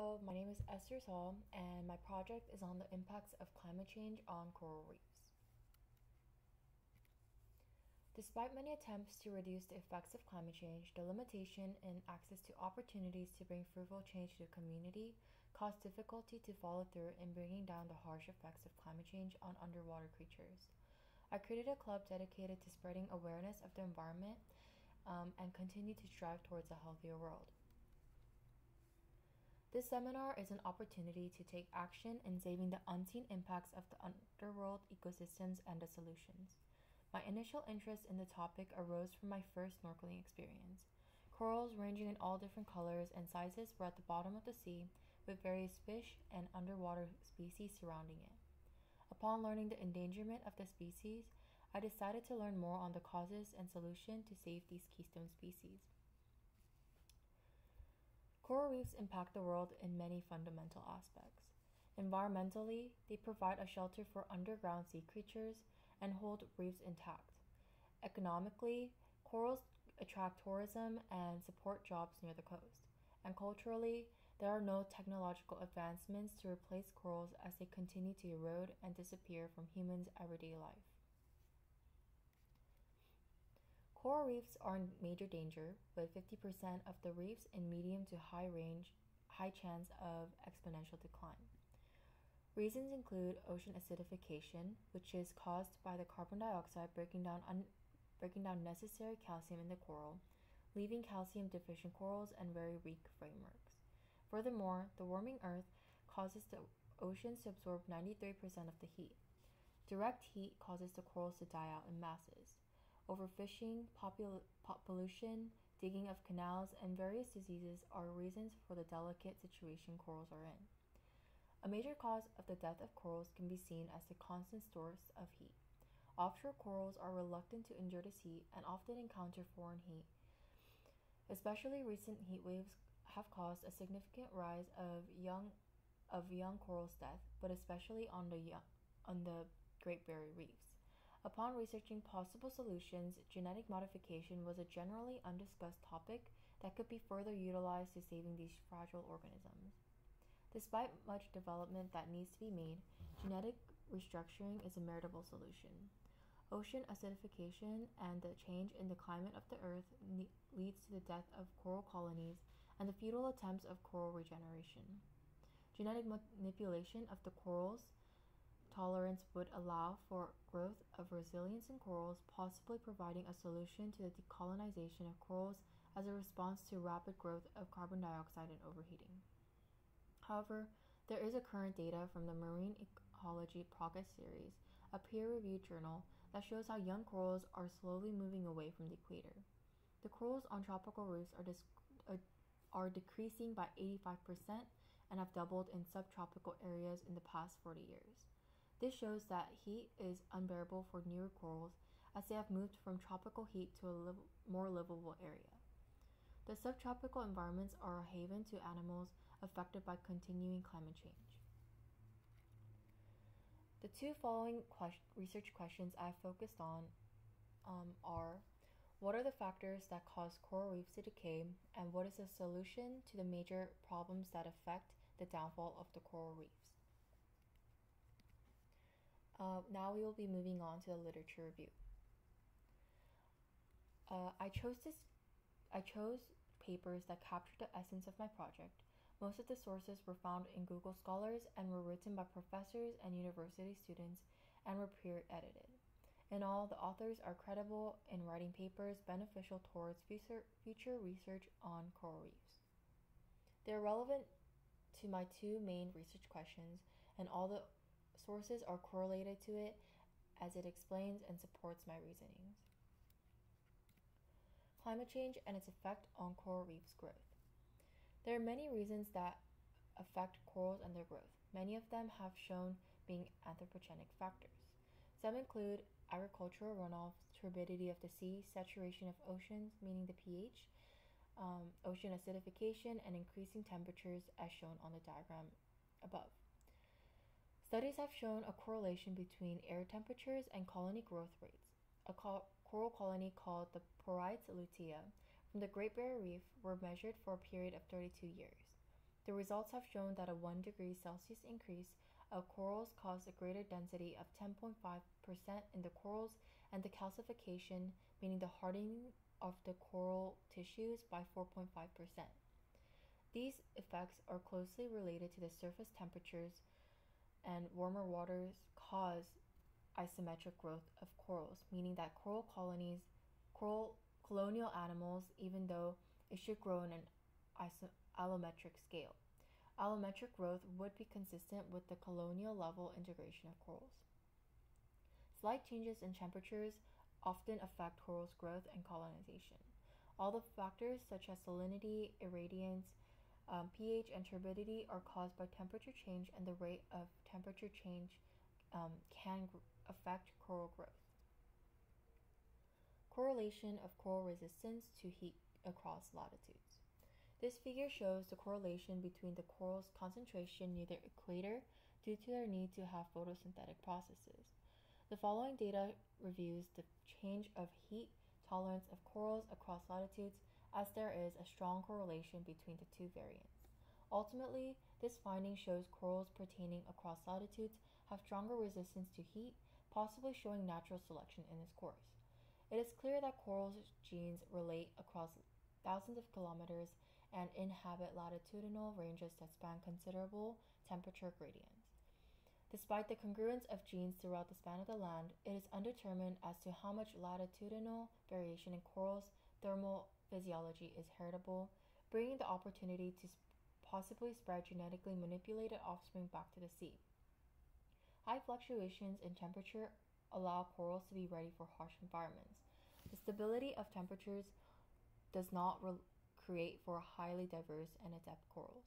Hello, my name is Esther, and my project is on the impacts of climate change on coral reefs. Despite many attempts to reduce the effects of climate change, the limitation in access to opportunities to bring fruitful change to the community caused difficulty to follow through in bringing down the harsh effects of climate change on underwater creatures. I created a club dedicated to spreading awareness of the environment and continue to strive towards a healthier world. This seminar is an opportunity to take action in saving the unseen impacts of the underworld ecosystems and the solutions. My initial interest in the topic arose from my first snorkeling experience. Corals ranging in all different colors and sizes were at the bottom of the sea, with various fish and underwater species surrounding it. Upon learning the endangerment of the species, I decided to learn more on the causes and solution to save these keystone species. Coral reefs impact the world in many fundamental aspects. Environmentally, they provide a shelter for underground sea creatures and hold reefs intact. Economically, corals attract tourism and support jobs near the coast. And culturally, there are no technological advancements to replace corals as they continue to erode and disappear from humans' everyday life. Coral reefs are in major danger, with 50% of the reefs in medium to high chance of exponential decline. Reasons include ocean acidification, which is caused by the carbon dioxide breaking down necessary calcium in the coral, leaving calcium-deficient corals and very weak frameworks. Furthermore, the warming Earth causes the oceans to absorb 93% of the heat. Direct heat causes the corals to die out in masses. Overfishing, pollution, digging of canals, and various diseases are reasons for the delicate situation corals are in. A major cause of the death of corals can be seen as the constant source of heat. Offshore corals are reluctant to endure this heat and often encounter foreign heat. Especially recent heat waves have caused a significant rise of young corals' death, but especially on the Great Barrier Reefs. Upon researching possible solutions, genetic modification was a generally undiscussed topic that could be further utilized to saving these fragile organisms. Despite much development that needs to be made, genetic restructuring is a meritable solution. Ocean acidification and the change in the climate of the Earth leads to the death of coral colonies and the futile attempts of coral regeneration. Genetic manipulation of the corals tolerance would allow for growth of resilience in corals, possibly providing a solution to the decolonization of corals as a response to rapid growth of carbon dioxide and overheating. However, there is a current data from the Marine Ecology Progress Series, a peer-reviewed journal, that shows how young corals are slowly moving away from the equator. The corals on tropical reefs are decreasing by 85% and have doubled in subtropical areas in the past 40 years. This shows that heat is unbearable for newer corals as they have moved from tropical heat to a more livable area. The subtropical environments are a haven to animals affected by continuing climate change. The two following research questions I have focused on are: what are the factors that cause coral reefs to decay, and what is the solution to the major problems that affect the downfall of the coral reefs? Now we will be moving on to the literature review. I chose papers that captured the essence of my project. Most of the sources were found in Google Scholars and were written by professors and university students and were peer edited. In all, the authors are credible in writing papers beneficial towards future research on coral reefs. They are relevant to my two main research questions, and all the sources are correlated to it as it explains and supports my reasonings. Climate change and its effect on coral reefs' growth. There are many reasons that affect corals and their growth. Many of them have shown being anthropogenic factors. Some include agricultural runoff, turbidity of the sea, saturation of oceans, meaning the pH, ocean acidification, and increasing temperatures as shown on the diagram above. Studies have shown a correlation between air temperatures and colony growth rates. A coral colony called the Porites lutea from the Great Barrier Reef were measured for a period of 32 years. The results have shown that a 1 degree Celsius increase of corals caused a greater density of 10.5% in the corals and the calcification, meaning the hardening of the coral tissues, by 4.5%. These effects are closely related to the surface temperatures, and warmer waters cause isometric growth of corals, meaning that colonial animals, even though it should grow in an allometric scale. Allometric growth would be consistent with the colonial level integration of corals. Slight changes in temperatures often affect corals' growth and colonization. All the factors such as salinity, irradiance, pH, and turbidity are caused by temperature change, and the rate of temperature change can affect coral growth. Correlation of coral resistance to heat across latitudes. This figure shows the correlation between the coral's concentration near the equator due to their need to have photosynthetic processes. The following data reviews the change of heat tolerance of corals across latitudes, as there is a strong correlation between the two variants. Ultimately, this finding shows corals pertaining across latitudes have stronger resistance to heat, possibly showing natural selection in its course. It is clear that corals' genes relate across thousands of kilometers and inhabit latitudinal ranges that span considerable temperature gradients. Despite the congruence of genes throughout the span of the land, it is undetermined as to how much latitudinal variation in corals' thermal physiology is heritable, bringing the opportunity to possibly spread genetically manipulated offspring back to the sea. High fluctuations in temperature allow corals to be ready for harsh environments. The stability of temperatures does not create for highly diverse and adept corals.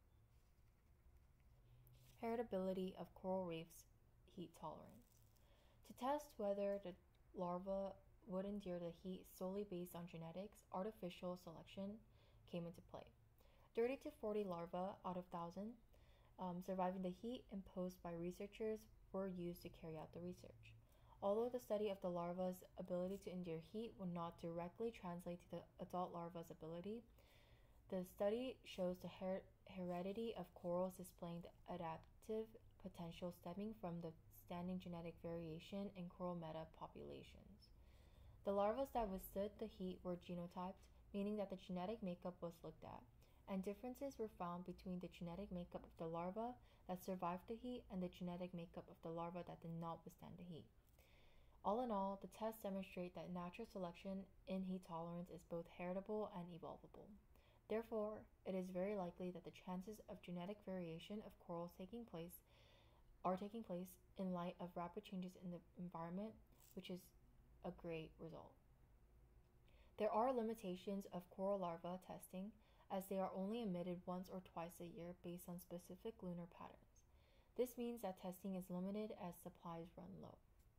Heritability of coral reefs' heat tolerance. To test whether the larva would endure the heat solely based on genetics, artificial selection came into play. 30 to 40 larvae out of 1,000 surviving the heat imposed by researchers were used to carry out the research. Although the study of the larva's ability to endure heat would not directly translate to the adult larva's ability, the study shows the heredity of corals displaying the adaptive potential stemming from the standing genetic variation in coral meta-populations. The larvae that withstood the heat were genotyped, meaning that the genetic makeup was looked at, and differences were found between the genetic makeup of the larva that survived the heat and the genetic makeup of the larva that did not withstand the heat. All in all, the tests demonstrate that natural selection in heat tolerance is both heritable and evolvable. Therefore, it is very likely that the chances of genetic variation of corals are taking place in light of rapid changes in the environment, which is a great result. There are limitations of coral larva testing, as they are only emitted once or twice a year based on specific lunar patterns. This means that testing is limited as supplies run low.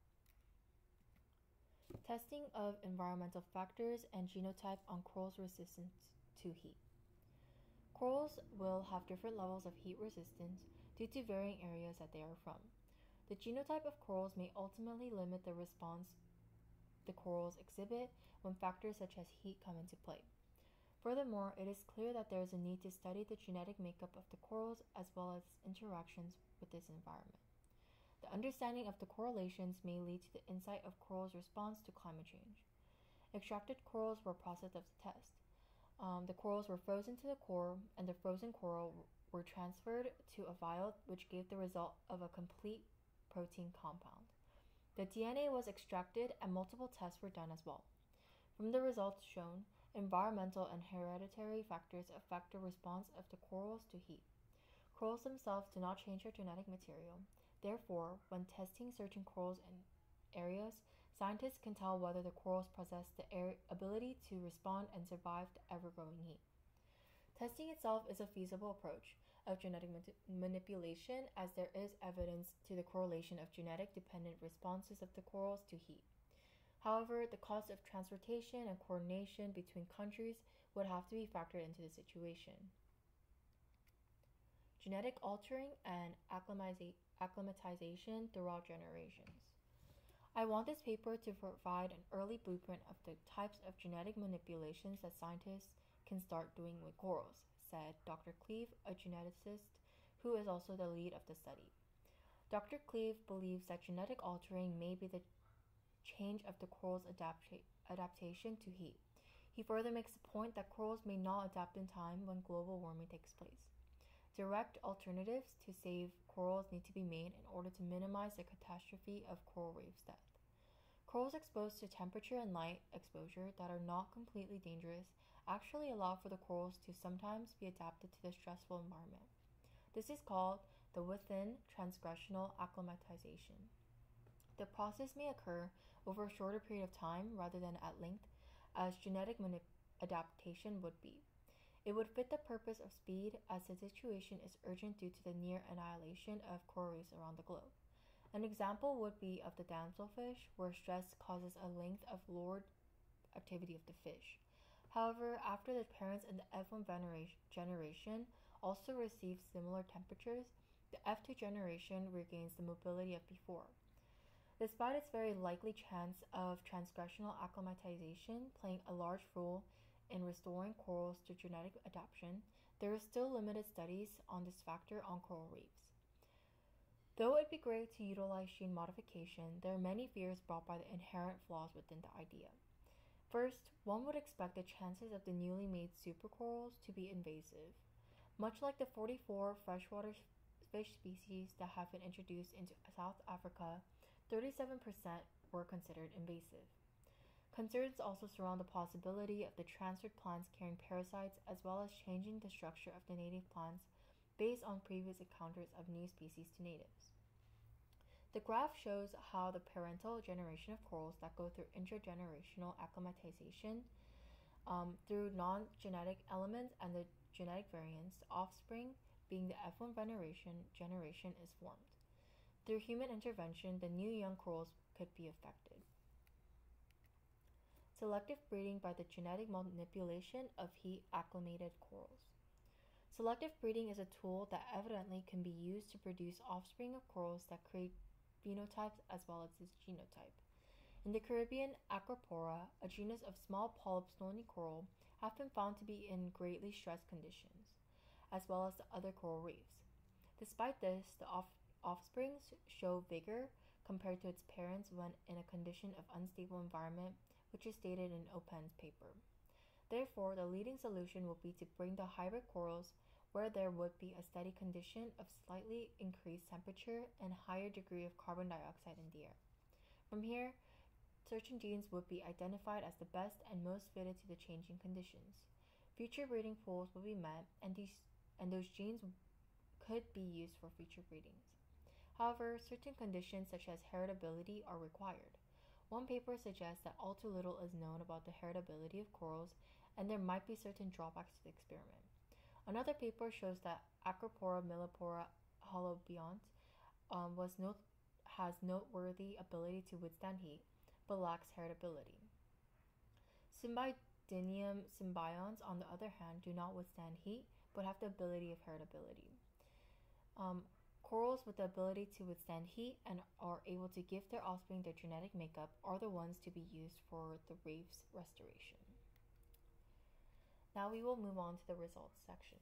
Testing of environmental factors and genotype on corals' resistance to heat. Corals will have different levels of heat resistance due to varying areas that they are from. The genotype of corals may ultimately limit the response the corals exhibit when factors such as heat come into play. Furthermore, it is clear that there is a need to study the genetic makeup of the corals as well as interactions with this environment. The understanding of the correlations may lead to the insight of corals' response to climate change. Extracted corals were processed as a test. The corals were frozen to the core, and the frozen coral were transferred to a vial, which gave the result of a complete protein compound. The DNA was extracted, and multiple tests were done as well. From the results shown, environmental and hereditary factors affect the response of the corals to heat. Corals themselves do not change their genetic material. Therefore, when testing certain corals in areas, scientists can tell whether the corals possess the ability to respond and survive the ever-growing heat. Testing itself is a feasible approach of genetic manipulation, as there is evidence to the correlation of genetic-dependent responses of the corals to heat. However, the cost of transportation and coordination between countries would have to be factored into the situation. Genetic altering and acclimatization throughout generations. I want this paper to provide an early blueprint of the types of genetic manipulations that scientists can start doing with corals, said Dr. Cleve, a geneticist who is also the lead of the study. Dr. Cleve believes that genetic altering may be the change of the coral's adaptation to heat. He further makes the point that corals may not adapt in time when global warming takes place. Direct alternatives to save corals need to be made in order to minimize the catastrophe of coral reefs death. Corals exposed to temperature and light exposure that are not completely dangerous actually allow for the corals to sometimes be adapted to the stressful environment. This is called the within transgressional acclimatization. The process may occur over a shorter period of time rather than at length, as genetic adaptation would be. It would fit the purpose of speed, as the situation is urgent due to the near annihilation of coral reefs around the globe. An example would be of the damselfish, where stress causes a length of lured activity of the fish. However, after the parents in the F1 generation also receive similar temperatures, the F2 generation regains the mobility of before. Despite its very likely chance of transgressional acclimatization playing a large role in restoring corals to genetic adaptation, there is still limited studies on this factor on coral reefs. Though it'd be great to utilize gene modification, there are many fears brought by the inherent flaws within the idea. First, one would expect the chances of the newly made supercorals to be invasive. Much like the 44 freshwater fish species that have been introduced into South Africa, 37% were considered invasive. Concerns also surround the possibility of the transferred plants carrying parasites, as well as changing the structure of the native plants based on previous encounters of new species to natives. The graph shows how the parental generation of corals that go through intergenerational acclimatization through non-genetic elements and the genetic variants, the offspring, being the F1 generation, is formed. Through human intervention, the new young corals could be affected. Selective breeding by the genetic manipulation of heat-acclimated corals. Selective breeding is a tool that evidently can be used to produce offspring of corals that create phenotypes as well as its genotype. In the Caribbean, Acropora, a genus of small polyp stony coral, have been found to be in greatly stressed conditions, as well as the other coral reefs. Despite this, the offspring show vigor compared to its parents when in a condition of unstable environment, which is stated in Open's paper. Therefore, the leading solution will be to bring the hybrid corals where there would be a steady condition of slightly increased temperature and higher degree of carbon dioxide in the air. From here, certain genes would be identified as the best and most fitted to the changing conditions. Future breeding pools will be met, and those genes could be used for future breedings. However, certain conditions such as heritability are required. One paper suggests that all too little is known about the heritability of corals, and there might be certain drawbacks to the experiment. Another paper shows that Acropora millipora holobiont has noteworthy ability to withstand heat, but lacks heritability. Symbidinium symbionts, on the other hand, do not withstand heat, but have the ability of heritability. Corals with the ability to withstand heat and are able to give their offspring their genetic makeup are the ones to be used for the reef's restoration. Now we will move on to the results section.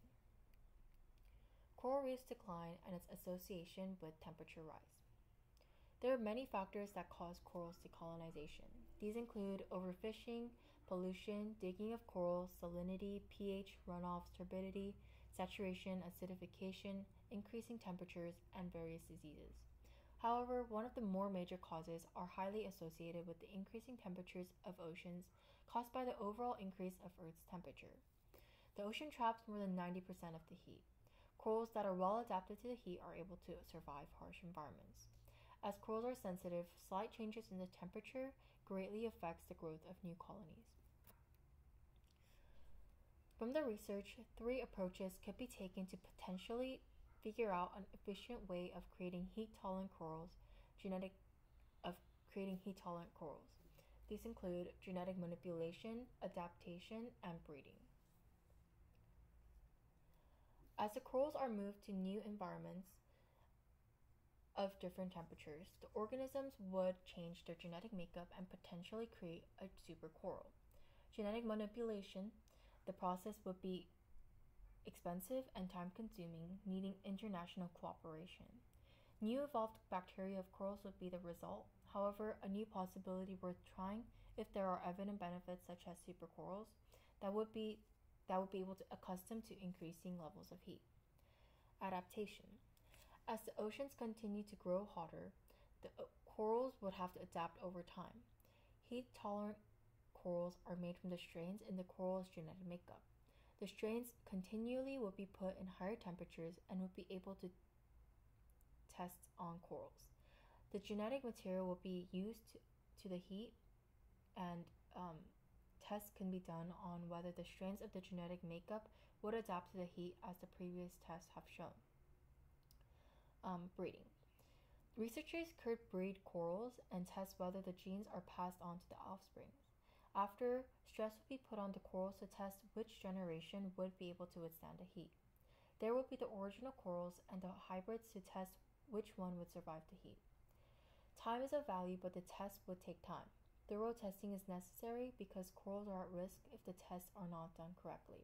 Coral reefs decline and its association with temperature rise. There are many factors that cause corals decolonization. These include overfishing, pollution, digging of corals, salinity, pH, runoffs, turbidity, saturation, acidification, increasing temperatures, and various diseases. However, one of the more major causes are highly associated with the increasing temperatures of oceans caused by the overall increase of Earth's temperature. The ocean traps more than 90% of the heat. Corals that are well adapted to the heat are able to survive harsh environments. As corals are sensitive, slight changes in the temperature greatly affects the growth of new colonies. From the research, 3 approaches could be taken to potentially figure out an efficient way of creating heat-tolerant corals. These include genetic manipulation, adaptation, and breeding. As the corals are moved to new environments of different temperatures, the organisms would change their genetic makeup and potentially create a supercoral. Genetic manipulation, the process would be expensive and time-consuming, needing international cooperation. New evolved bacteria of corals would be the result. However, a new possibility worth trying if there are evident benefits such as supercorals that would be able to accustom to increasing levels of heat. Adaptation. As the oceans continue to grow hotter, the corals would have to adapt over time. Heat-tolerant corals are made from the strains in the coral's genetic makeup. The strains continually would be put in higher temperatures and would be able to test on corals. The genetic material will be used to the heat, and tests can be done on whether the strains of the genetic makeup would adapt to the heat as the previous tests have shown. Breeding. Researchers could breed corals and test whether the genes are passed on to the offspring. After, stress would be put on the corals to test which generation would be able to withstand the heat. There would be the original corals and the hybrids to test which one would survive the heat. Time is of value, but the test would take time. Thorough testing is necessary because corals are at risk if the tests are not done correctly.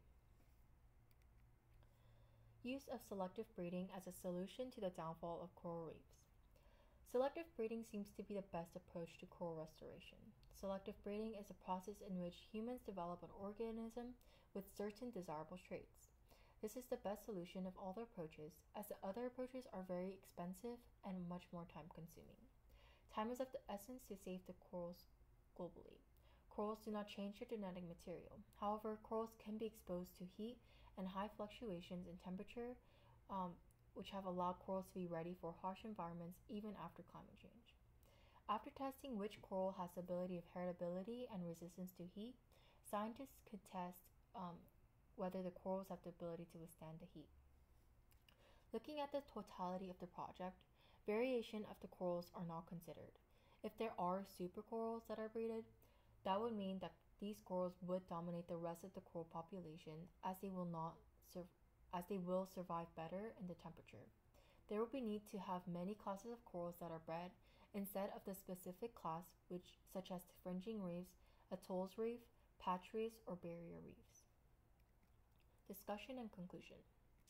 Use of selective breeding as a solution to the downfall of coral reefs. Selective breeding seems to be the best approach to coral restoration. Selective breeding is a process in which humans develop an organism with certain desirable traits. This is the best solution of all the approaches, as the other approaches are very expensive and much more time-consuming. Time is of the essence to save the corals globally. Corals do not change their genetic material. However, corals can be exposed to heat and high fluctuations in temperature, which have allowed corals to be ready for harsh environments even after climate change. After testing which coral has the ability of heritability and resistance to heat, scientists could test whether the corals have the ability to withstand the heat. Looking at the totality of the project, variation of the corals are not considered. If there are supercorals that are breeded, that would mean that these corals would dominate the rest of the coral population, as they will survive better in the temperature. There will be need to have many classes of corals that are bred instead of the specific class, such as fringing reefs, atolls reef, patch reefs, or barrier reefs. Discussion and conclusion.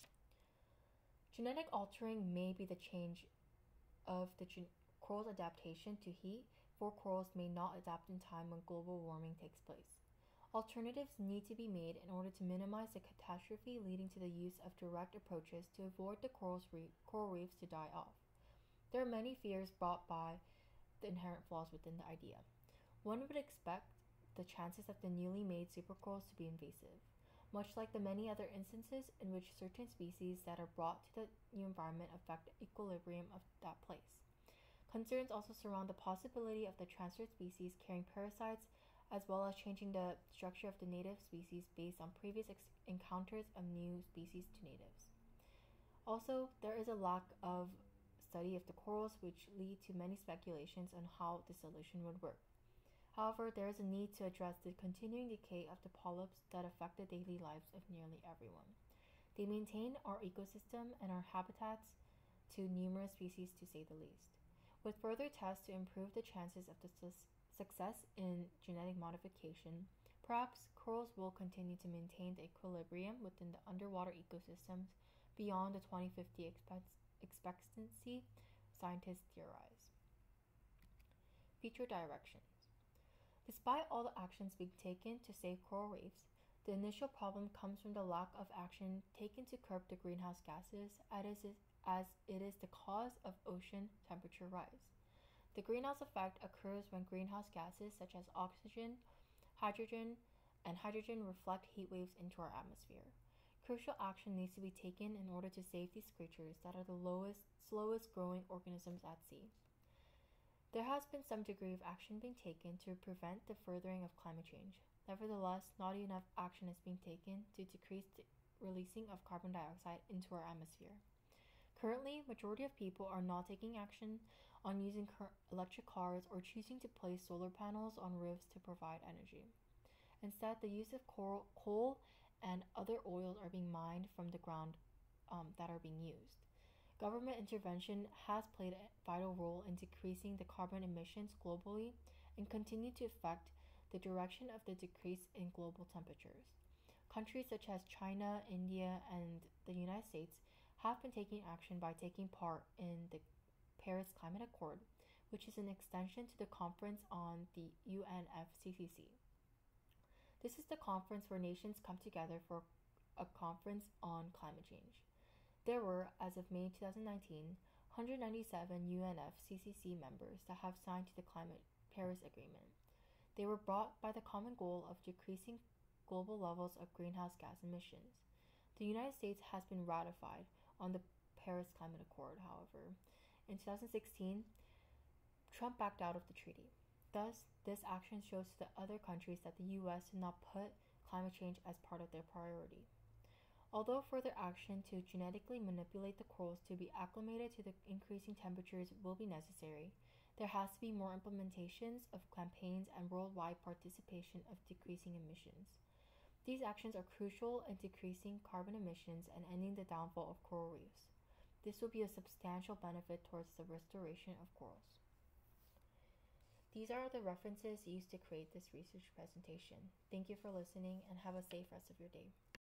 Genetic altering may be the change of the coral's adaptation to heat, for corals may not adapt in time when global warming takes place. Alternatives need to be made in order to minimize the catastrophe leading to the use of direct approaches to avoid the coral reefs to die off. There are many fears brought by the inherent flaws within the idea. One would expect the chances of the newly made supercorals to be invasive, much like the many other instances in which certain species that are brought to the new environment affect the equilibrium of that place. Concerns also surround the possibility of the transferred species carrying parasites, as well as changing the structure of the native species based on previous encounters of new species to natives. Also, there is a lack of study of the corals, which lead to many speculations on how the solution would work. However, there is a need to address the continuing decay of the polyps that affect the daily lives of nearly everyone. They maintain our ecosystem and our habitats to numerous species, to say the least. With further tests to improve the chances of the success in genetic modification, perhaps corals will continue to maintain the equilibrium within the underwater ecosystems beyond the 2050 expectancy scientists theorize. Future directions. Despite all the actions being taken to save coral reefs, the initial problem comes from the lack of action taken to curb the greenhouse gases, as it is the cause of ocean temperature rise. The greenhouse effect occurs when greenhouse gases such as oxygen, hydrogen, and hydrogen reflect heat waves into our atmosphere. Crucial action needs to be taken in order to save these creatures that are the slowest growing organisms at sea. There has been some degree of action being taken to prevent the furthering of climate change. Nevertheless, not enough action is being taken to decrease the releasing of carbon dioxide into our atmosphere. Currently, majority of people are not taking action on using electric cars or choosing to place solar panels on roofs to provide energy. Instead, the use of coal and other oils are being mined from the ground that are being used. Government intervention has played a vital role in decreasing the carbon emissions globally and continue to affect the direction of the decrease in global temperatures. countries such as China, India, and the United States have been taking action by taking part in the Paris Climate Accord, which is an extension to the conference on the UNFCCC. This is the conference where nations come together for a conference on climate change. There were, as of May 2019, 197 UNFCCC members that have signed to the Climate Paris Agreement. They were brought by the common goal of decreasing global levels of greenhouse gas emissions. The United States has been ratified on the Paris Climate Accord, however. In 2016, Trump backed out of the treaty. Thus, this action shows to the other countries that the US did not put climate change as part of their priority. Although further action to genetically manipulate the corals to be acclimated to the increasing temperatures will be necessary, there has to be more implementations of campaigns and worldwide participation of decreasing emissions. These actions are crucial in decreasing carbon emissions and ending the downfall of coral reefs. This will be a substantial benefit towards the restoration of corals. These are the references used to create this research presentation. Thank you for listening and have a safe rest of your day.